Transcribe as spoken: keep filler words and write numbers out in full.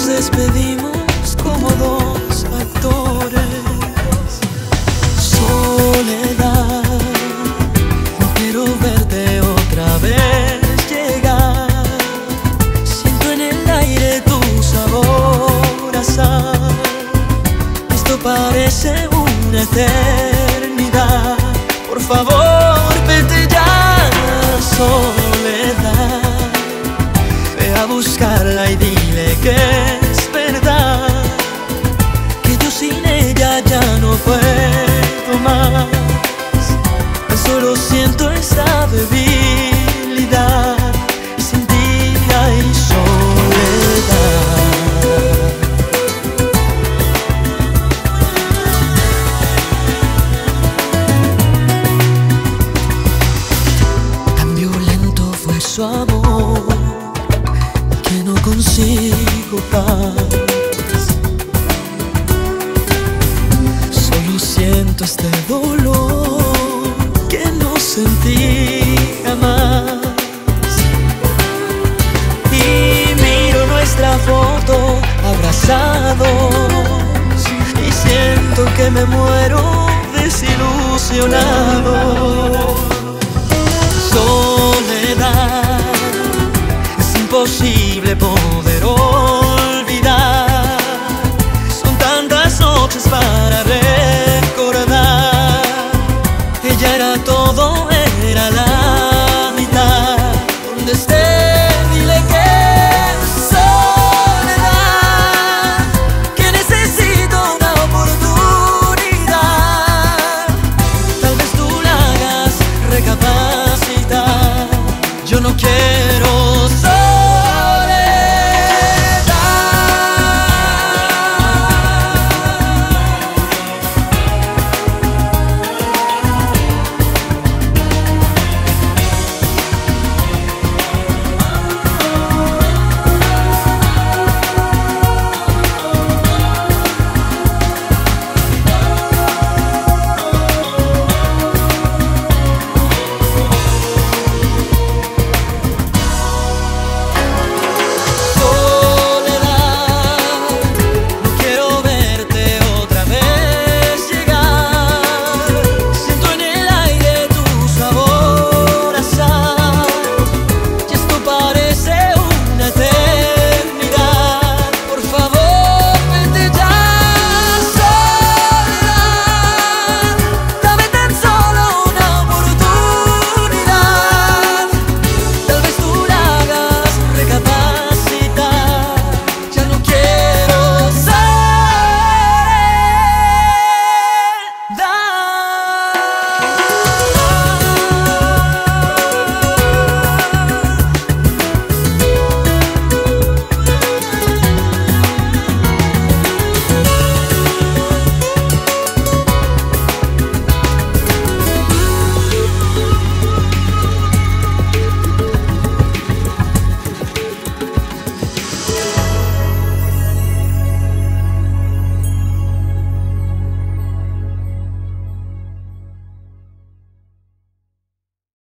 despedimos como dos actores. Soledad, no quiero verte otra vez llegar. Siento en el aire tu sabor a sal. Esto parece una eternidad. Por favor, vete ya. Soledad, ve a buscarla y dile que es verdad, que yo sin ella ya no puedo más. Solo siento esta debilidad y sin ti hay soledad. Tan violento fue su amor que no consigo paz. Solo siento este dolor que no sentí jamás. Y miro nuestra foto abrazados y siento que me muero desilusionado. Soledad, es imposible poder olvidar. Son tantas noches para recordar. Ella era todo, era la